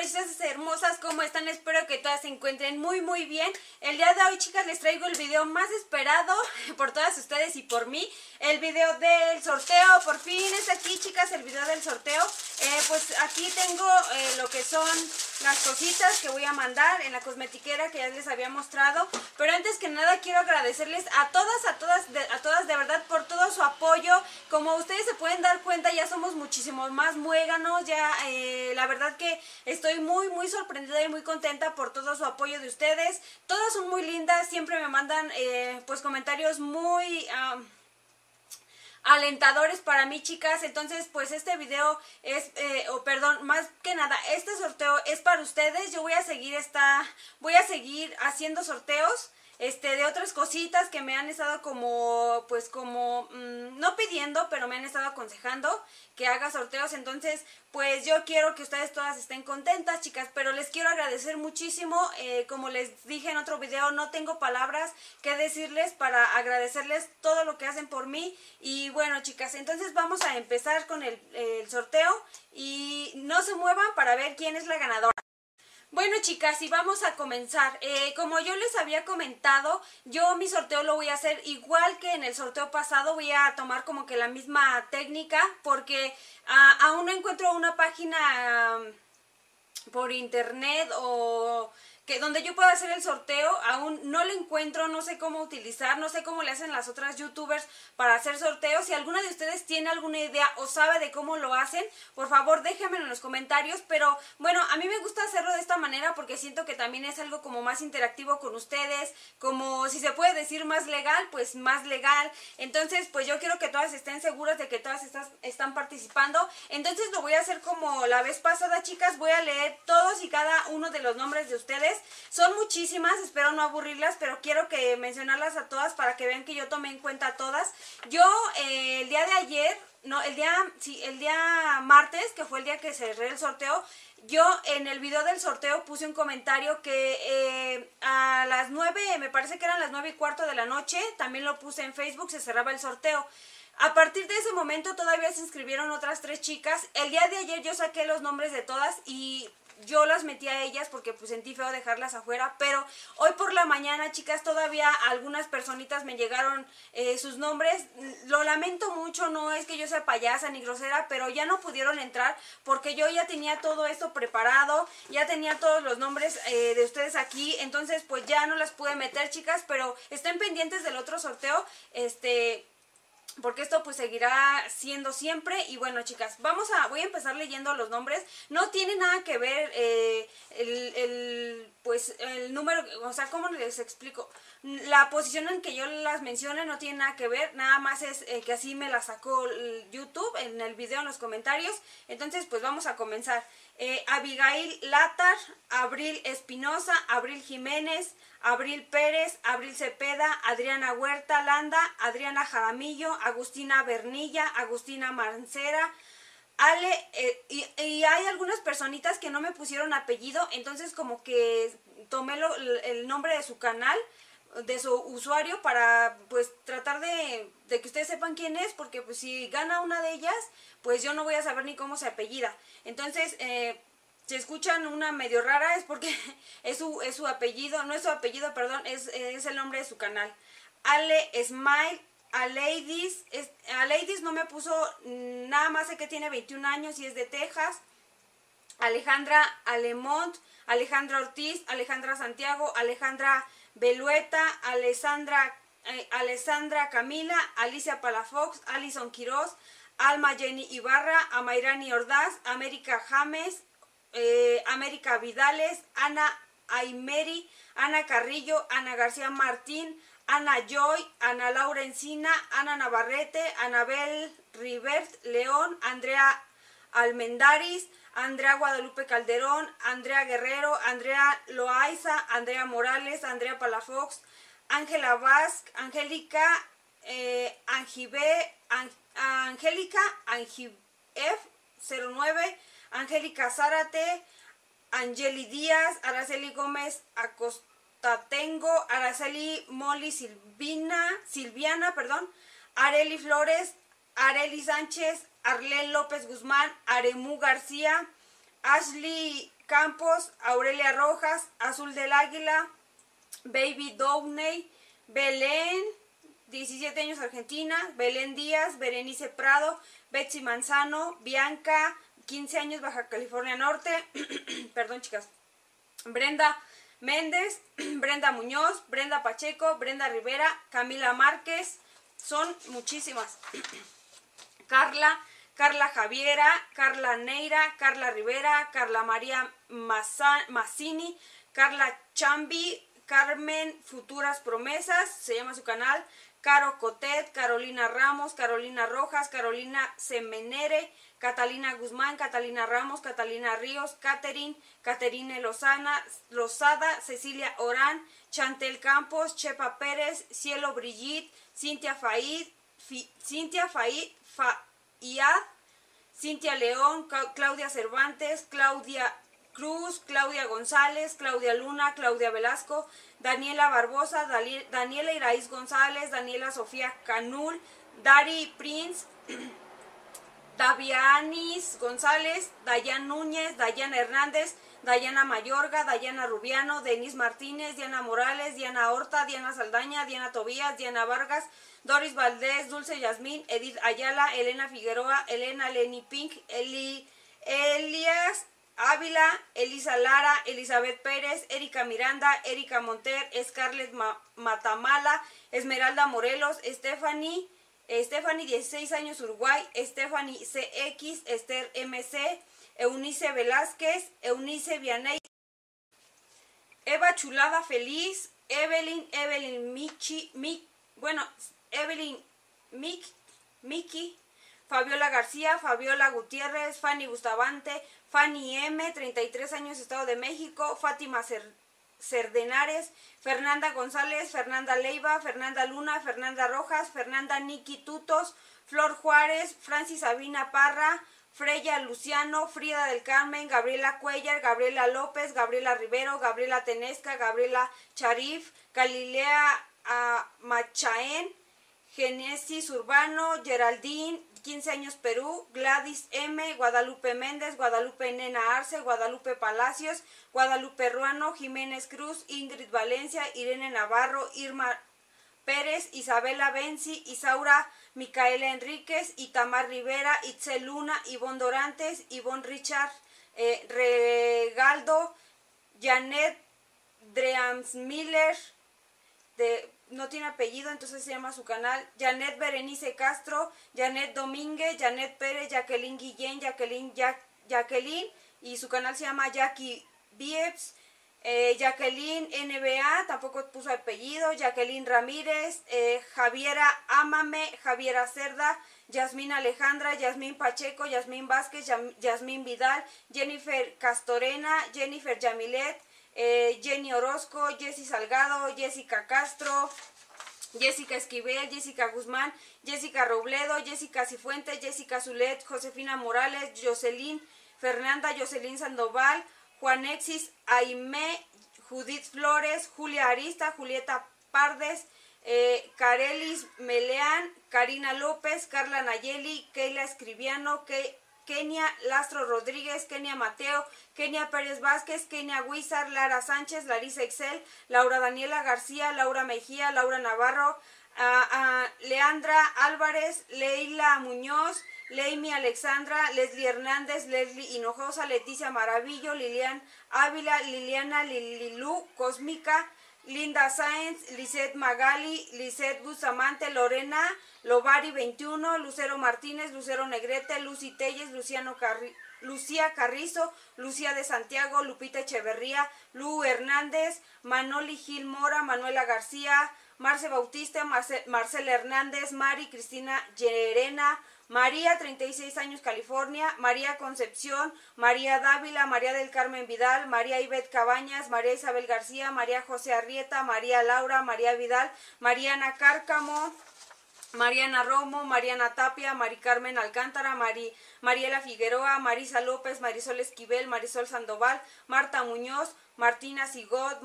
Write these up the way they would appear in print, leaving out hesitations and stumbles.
preciosas, hermosas, ¿cómo están? Espero que todas se encuentren muy bien. El día de hoy, chicas, les traigo el video más esperado por todas ustedes y por mí. El video del sorteo, por fin es aquí, chicas, el video del sorteo. Pues aquí tengo lo que son las cositas que voy a mandar en la cosmetiquera que ya les había mostrado. Pero antes que nada quiero agradecerles a todas de verdad por todo su apoyo. Como ustedes se pueden dar cuenta, ya somos muchísimos más muéganos. Ya la verdad que estoy muy sorprendida y muy contenta por todo su apoyo de ustedes. Todas son muy lindas, siempre me mandan pues comentarios muy alentadores para mí, chicas. Entonces pues este video es, más que nada, este sorteo es para ustedes. Yo voy a seguir haciendo sorteos de otras cositas que me han estado no pidiendo, pero me han estado aconsejando que haga sorteos. Entonces pues yo quiero que ustedes todas estén contentas, chicas, pero les quiero agradecer muchísimo. Como les dije en otro video, no tengo palabras que decirles para agradecerles todo lo que hacen por mí. Y bueno, chicas, entonces vamos a empezar con el sorteo y no se muevan para ver quién es la ganadora. Bueno, chicas, y vamos a comenzar. Como yo les había comentado, yo mi sorteo lo voy a hacer igual que en el sorteo pasado. Voy a tomar como que la misma técnica porque aún no encuentro una página por internet o donde yo pueda hacer el sorteo. Aún no lo encuentro, no sé cómo utilizar, no sé cómo le hacen las otras youtubers para hacer sorteos. Si alguna de ustedes tiene alguna idea o sabe de cómo lo hacen, por favor déjenmelo en los comentarios. Pero bueno, a mí me gusta hacerlo de esta manera porque siento que también es algo como más interactivo con ustedes, como si se puede decir más legal, pues más legal. Entonces pues yo quiero que todas estén seguras de que todas están participando. Entonces lo voy a hacer como la vez pasada, chicas. Voy a leer todos y cada uno de los nombres de ustedes. Son muchísimas, espero no aburrirlas, pero quiero que mencionarlas a todas para que vean que yo tomé en cuenta a todas. Yo el día de ayer, no, el día martes, que fue el día que cerré el sorteo, yo en el video del sorteo puse un comentario que a las 9, me parece que eran las 9:15 de la noche, también lo puse en Facebook, se cerraba el sorteo. A partir de ese momento todavía se inscribieron otras 3 chicas. El día de ayer yo saqué los nombres de todas y yo las metí a ellas porque pues sentí feo dejarlas afuera, pero hoy por la mañana, chicas, todavía algunas personitas me llegaron sus nombres. Lo lamento mucho, no es que yo sea payasa ni grosera, pero ya no pudieron entrar porque yo ya tenía todo esto preparado, ya tenía todos los nombres de ustedes aquí. Entonces pues ya no las pude meter, chicas, pero estén pendientes del otro sorteo, porque esto pues seguirá siendo siempre. Y bueno, chicas, voy a empezar leyendo los nombres. No tiene nada que ver el número, o sea, ¿cómo les explico? La posición en que yo las mencione no tiene nada que ver, nada más es que así me la sacó YouTube en el video, en los comentarios. Entonces pues vamos a comenzar. Abigail Latar, Abril Espinosa, Abril Jiménez, Abril Pérez, Abril Cepeda, Adriana Huerta Landa, Adriana Jaramillo, Agustina Bernilla, Agustina Mancera, Ale, y hay algunas personitas que no me pusieron apellido, entonces como que tomé el nombre de su canal, de su usuario, para pues tratar de que ustedes sepan quién es, porque pues si gana una de ellas, pues yo no voy a saber ni cómo se apellida. Entonces si escuchan una medio rara es porque es su apellido, no es su apellido, perdón, es el nombre de su canal. Ale Smile, a Ladies no me puso, nada más sé que tiene 21 años y es de Texas. Alejandra Alemont, Alejandra Ortiz, Alejandra Santiago, Alejandra Belueta, Alessandra Camila, Alicia Palafox, Alison Quiroz, Alma Jenny Ibarra, Amairani Ordaz, América James, América Vidales, Ana Aymeri, Ana Carrillo, Ana García Martín, Ana Joy, Ana Laura Encina, Ana Navarrete, Anabel Rivert León, Andrea Almendaris, Andrea Guadalupe Calderón, Andrea Guerrero, Andrea Loaiza, Andrea Morales, Andrea Palafox, Ángela Vázquez, Angélica Angibef 09, Angélica Zárate, Angeli Díaz, Araceli Gómez Acostatengo, Araceli Molly Silviana, Areli Flores, Areli Sánchez, Arlén López Guzmán, Aremú García, Ashley Campos, Aurelia Rojas, Azul del Águila, Baby Downey, Belén, 17 años Argentina, Belén Díaz, Berenice Prado, Betsy Manzano, Bianca, 15 años Baja California Norte, perdón chicas, Brenda Méndez, Brenda Muñoz, Brenda Pacheco, Brenda Rivera, Camila Márquez, son muchísimas. Carla Javiera, Carla Neira, Carla Rivera, Carla María Mazzini, Carla Chambi, Carmen Futuras Promesas, se llama su canal, Caro Cotet, Carolina Ramos, Carolina Rojas, Carolina Semenere, Catalina Guzmán, Catalina Ramos, Catalina Ríos, Caterine Lozada, Cecilia Orán, Chantel Campos, Chepa Pérez, Cielo Brigitte, Cintia Faid, Cintia León, Claudia Cervantes, Claudia Cruz, Claudia González, Claudia Luna, Claudia Velasco, Daniela Barbosa, Daniela Iraíz González, Daniela Sofía Canul, Dari Prince, Davianis González, Dayan Núñez, Dayana Hernández, Dayana Mayorga, Dayana Rubiano, Denis Martínez, Diana Morales, Diana Horta, Diana Saldaña, Diana Tobías, Diana Vargas, Doris Valdés, Dulce Yasmín, Edith Ayala, Elena Figueroa, Elena Lenny Pink, Elias Ávila, Elisa Lara, Elizabeth Pérez, Erika Miranda, Erika Monter, Scarlett Matamala, Esmeralda Morelos, Stephanie 16 años Uruguay, Stephanie CX, Esther MC, Eunice Velázquez, Eunice Vianey, Eva Chulada Feliz, Evelyn Miki, Fabiola García, Fabiola Gutiérrez, Fanny Bustamante, Fanny M, 33 años Estado de México, Fátima Cerdenares, Fernanda González, Fernanda Leiva, Fernanda Luna, Fernanda Rojas, Fernanda Niki Tutos, Flor Juárez, Francis Sabina Parra, Freya Luciano, Frida del Carmen, Gabriela Cuellar, Gabriela López, Gabriela Rivero, Gabriela Tenesca, Gabriela Charif, Galilea Machaén, Genesis Urbano, Geraldine, 15 años Perú, Gladys M, Guadalupe Méndez, Guadalupe Nena Arce, Guadalupe Palacios, Guadalupe Ruano, Jiménez Cruz, Ingrid Valencia, Irene Navarro, Irma Pérez, Isabela Benzi, Isaura Micaela Enríquez, Itamar Rivera, Itzel Luna, Ivonne Dorantes, Ivonne Richard, Regaldo, Janet Dreamsmiller, no tiene apellido, entonces se llama su canal, Janet Berenice Castro, Janet Domínguez, Janet Pérez, Jacqueline Guillén, Jacqueline, y su canal se llama Jackie Biebs, Jacqueline NBA, tampoco puso apellido, Jacqueline Ramírez, Javiera Ámame, Javiera Cerda, Yasmín Alejandra, Yasmín Pacheco, Yasmín Vázquez, Yasmín Vidal, Jennifer Castorena, Jennifer Yamilet, Jenny Orozco, Jessy Salgado, Jessica Castro, Jessica Esquivel, Jessica Guzmán, Jessica Robledo, Jessica Cifuentes, Jessica Zulet, Josefina Morales, Jocelyn Fernanda, Jocelyn Sandoval, Juanexis Aimé, Judith Flores, Julia Arista, Julieta Pardes, Carelis Meleán, Karina López, Carla Nayeli, Keila Escribiano, Kenia Lastro Rodríguez, Kenia Mateo, Kenia Pérez Vázquez, Kenia Huizar, Lara Sánchez, Larisa Excel, Laura Daniela García, Laura Mejía, Laura Navarro, Leandra Álvarez, Leila Muñoz, Leimi Alexandra, Leslie Hernández, Leslie Hinojosa, Leticia Maravillo, Lilian Ávila, Liliana Lililú, Cósmica, Linda Sáenz, Lisette Magali, Lisette Bustamante, Lorena Lovari 21, Lucero Martínez, Lucero Negrete, Lucy Telles, Lucía Carrizo, Lucía de Santiago, Lupita Echeverría, Lu Hernández, Manoli Gil Mora, Manuela García, Marce Bautista, Marcela Hernández, Mari Cristina Llerena, María, 36 años, California, María Concepción, María Dávila, María del Carmen Vidal, María Ivette Cabañas, María Isabel García, María José Arrieta, María Laura, María Vidal, Mariana Cárcamo, Mariana Romo, Mariana Tapia, Mari Carmen Alcántara, Mariela Figueroa, Marisa López, Marisol Esquivel, Marisol Sandoval, Marta Muñoz, Martina Sigot,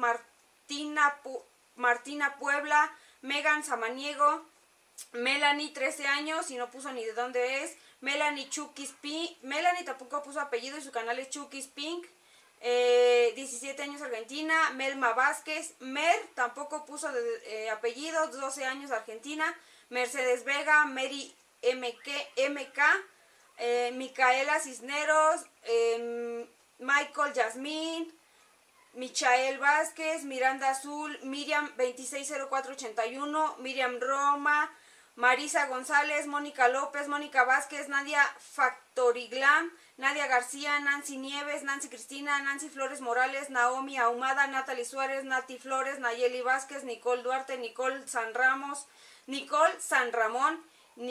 Martina Puebla, Megan Samaniego, Melanie, 13 años, y no puso ni de dónde es, Melanie Chukis Pink, Melanie tampoco puso apellido y su canal es Chukis Pink, 17 años Argentina. Melma Vázquez, Mer, tampoco puso apellido, 12 años Argentina. Mercedes Vega, Mary MK, Micaela Cisneros, Michael Yasmín, Michael Vázquez, Miranda Azul, Miriam 260481, Miriam Roma, Marisa González, Mónica López, Mónica Vázquez, Nadia Factoriglam, Nadia García, Nancy Nieves, Nancy Cristina, Nancy Flores Morales, Naomi Ahumada, Natalie Suárez, Nati Flores, Nayeli Vázquez, Nicole Duarte, Nicole San Ramos, Nicole San Ramón,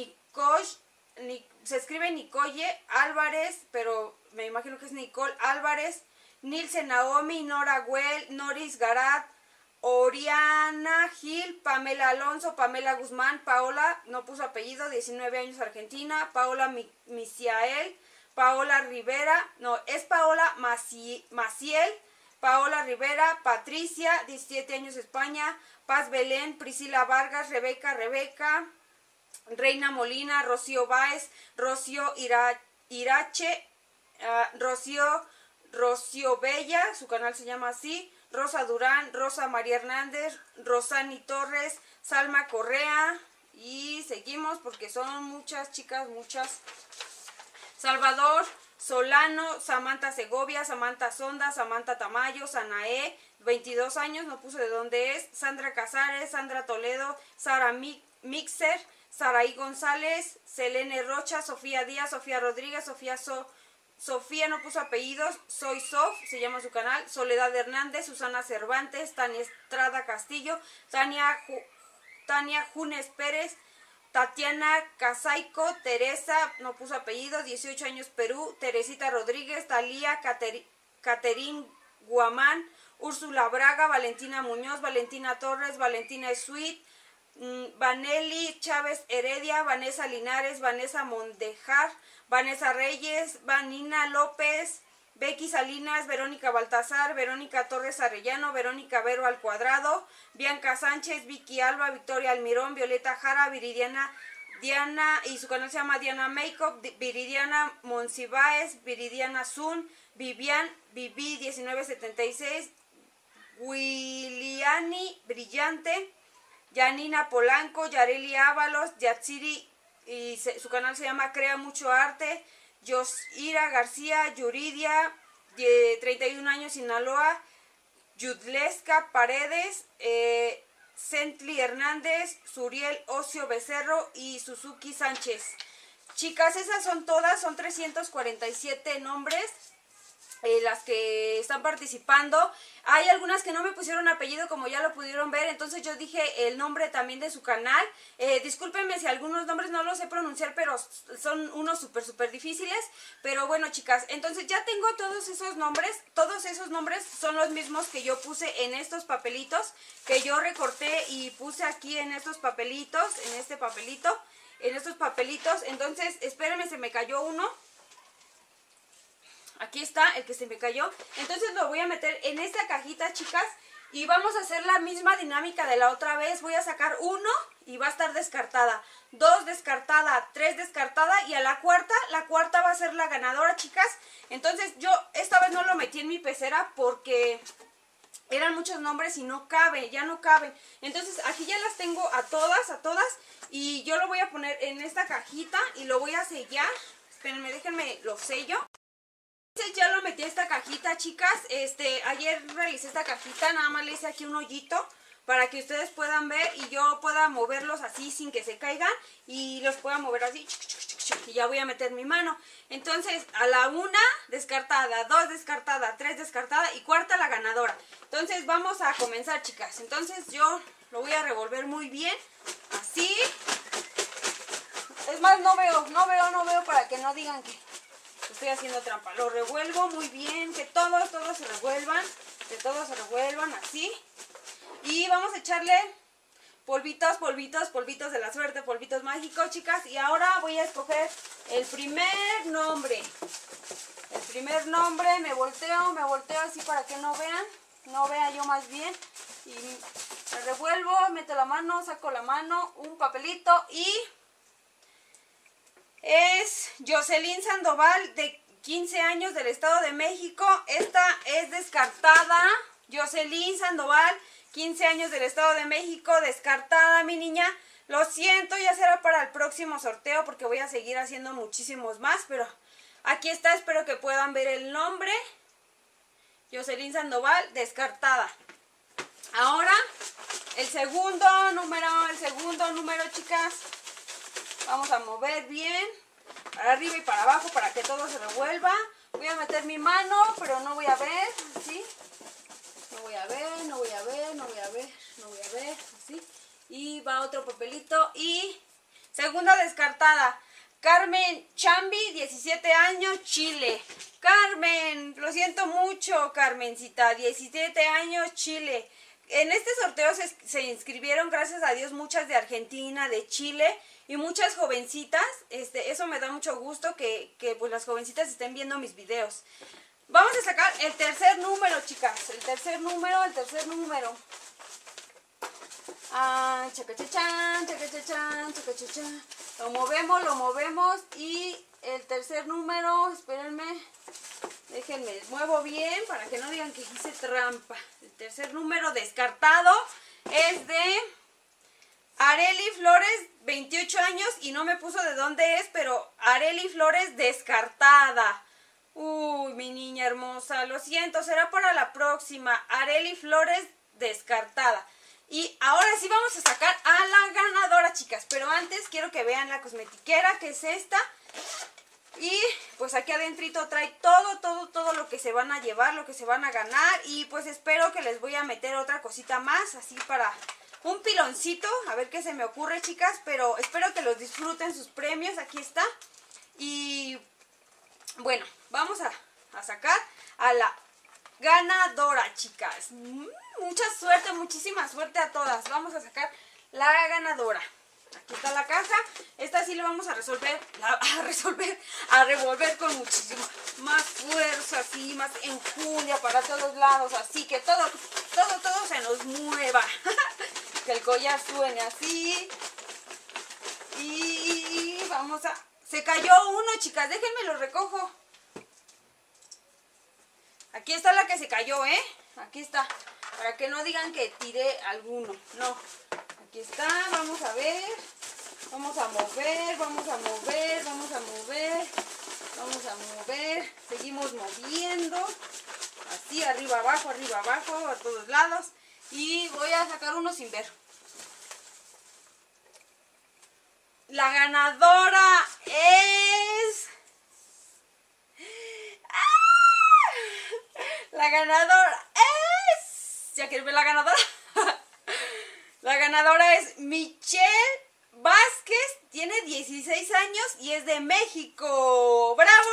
se escribe Nicoye Álvarez, pero me imagino que es Nicole Álvarez, Nilce Naomi, Nora Güell, Noris Garat, Oriana Gil, Pamela Alonso, Pamela Guzmán, Paola, no puso apellido, 19 años Argentina, Paola Misiael, Paola Rivera, no, es Paola Maciel, Paola Rivera, Patricia, 17 años España, Paz Belén, Priscila Vargas, Rebeca, Reina Molina, Rocío Báez, Rocío Irache, Rocío Bella, su canal se llama así, Rosa Durán, Rosa María Hernández, Rosani Torres, Salma Correa, y seguimos porque son muchas chicas, muchas. Salvador Solano, Samantha Segovia, Samantha Sonda, Samantha Tamayo, Sanaé, 22 años, no puse de dónde es, Sandra Casares, Sandra Toledo, Sara Mixer, Saraí González, Selene Rocha, Sofía Díaz, Sofía Rodríguez, Sofía no puso apellidos, Soy Sof, se llama su canal, Soledad Hernández, Susana Cervantes, Tania Estrada Castillo, Tania Junes Pérez, Tatiana Casaico, Teresa, no puso apellido, 18 años Perú, Teresita Rodríguez, Talía, Caterín Guamán, Úrsula Braga, Valentina Muñoz, Valentina Torres, Valentina Sweet, Vanelli Chávez Heredia, Vanessa Linares, Vanessa Mondejar, Vanessa Reyes, Vanina López, Becky Salinas, Verónica Baltazar, Verónica Torres Arellano, Verónica Vero al Cuadrado, Bianca Sánchez, Vicky Alba, Victoria Almirón, Violeta Jara, Viridiana Diana, y su canal se llama Diana Makeup, Viridiana Monsiváez, Viridiana Zun, Vivi 1976, Williani Brillante, Yanina Polanco, Yareli Ábalos, Yatsiri, y su canal se llama Crea Mucho Arte, Yosira García, Yuridia, 31 años Sinaloa, Yudleska Paredes, Centli Hernández, Suriel Ocio Becerro y Suzuki Sánchez. Chicas, esas son todas, son 347 nombres. Las que están participando. Hay algunas que no me pusieron apellido, como ya lo pudieron ver, entonces yo dije el nombre también de su canal. Discúlpenme si algunos nombres no los sé pronunciar, pero son unos súper difíciles. Pero bueno, chicas, entonces ya tengo todos esos nombres son los mismos que yo puse en estos papelitos, que yo recorté y puse aquí en estos papelitos, en estos papelitos. Entonces, espérenme, se me cayó uno. Aquí está el que se me cayó. Entonces lo voy a meter en esta cajita, chicas. Y vamos a hacer la misma dinámica de la otra vez. Voy a sacar uno y va a estar descartada. 2 descartada, 3 descartada. Y a la cuarta va a ser la ganadora, chicas. Entonces yo esta vez no lo metí en mi pecera porque eran muchos nombres y no cabe, ya no caben. Entonces aquí ya las tengo a todas. Y yo lo voy a poner en esta cajita y lo voy a sellar. Espérenme, déjenme lo sello. Ya lo metí a esta cajita, chicas. Ayer realicé esta cajita, nada más le hice aquí un hoyito para que ustedes puedan ver y yo pueda moverlos así sin que se caigan y los pueda mover así. Y ya voy a meter mi mano. Entonces, a la 1 descartada, 2 descartada, 3 descartada y cuarta la ganadora. Entonces, vamos a comenzar, chicas. Entonces, yo lo voy a revolver muy bien, así. Es más, no veo para que no digan que estoy haciendo trampa. Lo revuelvo muy bien, que todos se revuelvan, así. Y vamos a echarle polvitos de la suerte, polvitos mágicos, chicas. Y ahora voy a escoger el primer nombre. Me volteo así para que no vea yo más bien. Y me revuelvo, meto la mano, saco la mano, un papelito y... es Jocelyn Sandoval 15 años del Estado de México. Esta es descartada. Jocelyn Sandoval, 15 años del Estado de México, descartada, mi niña. Lo siento, ya será para el próximo sorteo porque voy a seguir haciendo muchísimos más, pero aquí está, espero que puedan ver el nombre. Jocelyn Sandoval, descartada. Ahora, el segundo número, chicas. Vamos a mover bien, para arriba y para abajo para que todo se revuelva. Voy a meter mi mano, pero no voy a ver, ¿sí? No voy a ver, así. Y va otro papelito. Y segunda descartada, Carmen Chambi, 17 años, Chile. Carmen, lo siento mucho, Carmencita, 17 años, Chile. En este sorteo se inscribieron, gracias a Dios, muchas de Argentina, de Chile y muchas jovencitas. Eso me da mucho gusto que pues las jovencitas estén viendo mis videos. Vamos a sacar el tercer número, chicas. El tercer número. Chacachachán. Lo movemos. Y el tercer número, espérenme. Déjenme, muevo bien para que no digan que hice trampa. El tercer número descartado es de Areli Flores, 28 años. Y no me puso de dónde es, pero Areli Flores descartada. Uy, mi niña hermosa, lo siento, será para la próxima. Areli Flores, descartada. Y ahora sí vamos a sacar a la ganadora, chicas. Pero antes quiero que vean la cosmetiquera, que es esta. Y pues aquí adentrito trae todo lo que se van a llevar, lo que se van a ganar. Y pues espero que les voy a meter otra cosita más, así para un piloncito. A ver qué se me ocurre, chicas, pero espero que los disfruten sus premios. Aquí está. Y bueno, vamos a sacar a la ganadora, chicas. Mucha suerte, muchísima suerte a todas. Vamos a sacar la ganadora. Aquí está la caja. Esta sí la vamos a revolver con muchísima más fuerza, así, más enjundia para todos lados, así que todo se nos mueva. Que el collar suene así. Y vamos a... Se cayó uno, chicas, déjenme lo recojo. Aquí está la que se cayó, ¿eh? Aquí está, para que no digan que tiré alguno. No, aquí está, vamos a ver. Vamos a mover. Seguimos moviendo. Así, arriba, abajo, a todos lados. Y voy a sacar uno sin ver. La ganadora es... La ganadora es... ¿Ya quieres ver la ganadora? La ganadora es Michelle Vázquez, tiene 16 años y es de México. ¡Bravo!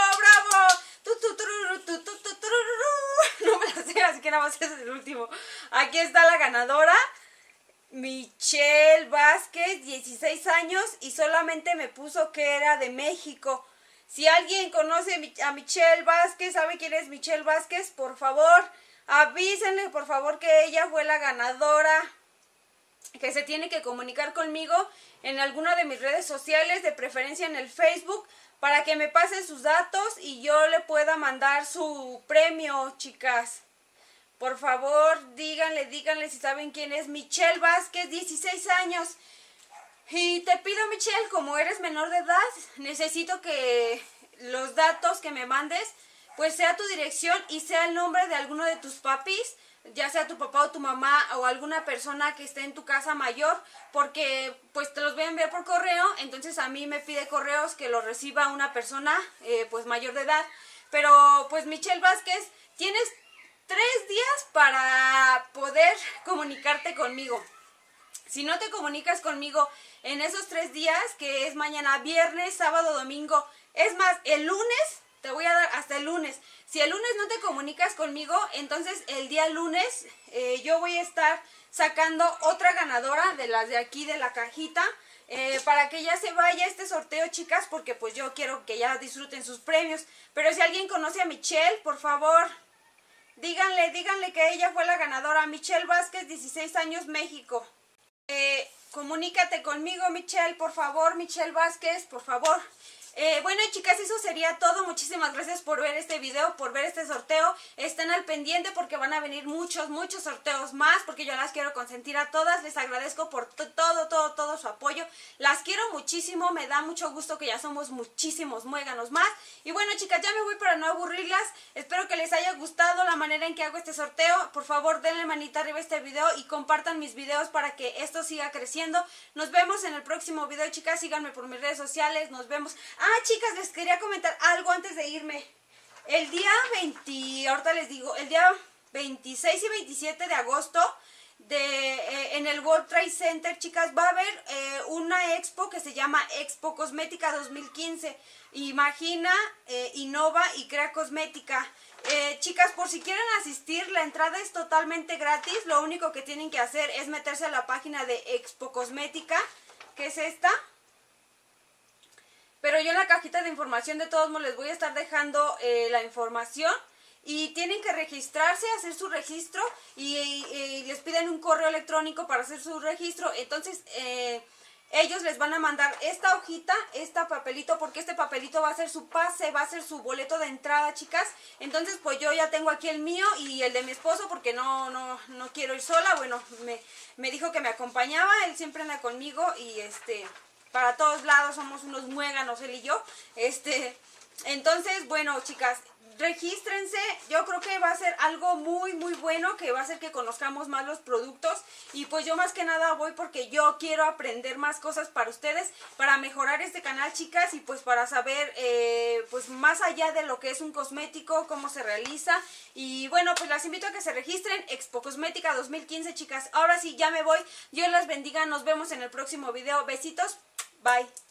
No me la sé, así que nada más ese es el último. Aquí está la ganadora. Michelle Vázquez, 16 años y solamente me puso que era de México. Si alguien conoce a Michelle Vázquez, sabe quién es Michelle Vázquez, por favor, avísenle por favor que ella fue la ganadora, que se tiene que comunicar conmigo en alguna de mis redes sociales, de preferencia en el Facebook, para que me pase sus datos y yo le pueda mandar su premio, chicas. Por favor, díganle si saben quién es Michelle Vázquez, 16 años. Y te pido, Michelle, como eres menor de edad, necesito que los datos que me mandes, pues sea tu dirección y sea el nombre de alguno de tus papis, ya sea tu papá o tu mamá o alguna persona que esté en tu casa mayor, porque pues te los voy a enviar por correo, entonces a mí me pide correos que los reciba una persona pues mayor de edad. Pero pues Michelle Vázquez, tienes 3 días para poder comunicarte conmigo. Si no te comunicas conmigo en esos 3 días, que es mañana, viernes, sábado, domingo, es más, el lunes, te voy a dar hasta el lunes. Si el lunes no te comunicas conmigo, entonces el día lunes yo voy a estar sacando otra ganadora de las de aquí de la cajita, para que ya se vaya este sorteo, chicas, porque pues yo quiero que ya disfruten sus premios. Pero si alguien conoce a Michelle, por favor, díganle que ella fue la ganadora. Michelle Vázquez, 16 años, México. Comunícate conmigo, Michelle, por favor, Michelle Vázquez, por favor. Bueno, chicas, eso sería todo. Muchísimas gracias por ver este video, por ver este sorteo. Estén al pendiente porque van a venir muchos sorteos más, porque yo las quiero consentir a todas. Les agradezco por todo su apoyo. Las quiero muchísimo, me da mucho gusto que ya somos muchísimos muéganos más. Y bueno, chicas, ya me voy para no aburrirlas. Espero que les haya gustado la manera en que hago este sorteo. Por favor, denle manita arriba a este video y compartan mis videos para que esto siga creciendo. Nos vemos en el próximo video, chicas. Síganme por mis redes sociales. Nos vemos. Ah, chicas, les quería comentar algo antes de irme. El día 20, ahorita les digo, el día 26 y 27 de agosto en el World Trade Center, chicas, va a haber una expo que se llama Expo Cosmética 2015. Imagina, innova y crea cosmética. Chicas, por si quieren asistir, la entrada es totalmente gratis. Lo único que tienen que hacer es meterse a la página de Expo Cosmética, que es esta. Pero yo en la cajita de información de todos modos les voy a estar dejando la información. Y tienen que registrarse, hacer su registro y les piden un correo electrónico para hacer su registro. Entonces ellos les van a mandar esta hojita, este papelito, porque este papelito va a ser su pase, va a ser su boleto de entrada, chicas. Entonces pues yo ya tengo aquí el mío y el de mi esposo porque no quiero ir sola. Bueno, me dijo que me acompañaba, él siempre anda conmigo y para todos lados somos unos muéganos él y yo. Entonces, bueno, chicas, regístrense. Yo creo que va a ser algo muy bueno, que va a hacer que conozcamos más los productos. Y pues yo más que nada voy porque yo quiero aprender más cosas para ustedes, para mejorar este canal, chicas, y pues para saber pues más allá de lo que es un cosmético, cómo se realiza. Y bueno, pues las invito a que se registren. Expo Cosmética 2015, chicas. Ahora sí, ya me voy. Dios las bendiga. Nos vemos en el próximo video. Besitos. Bye.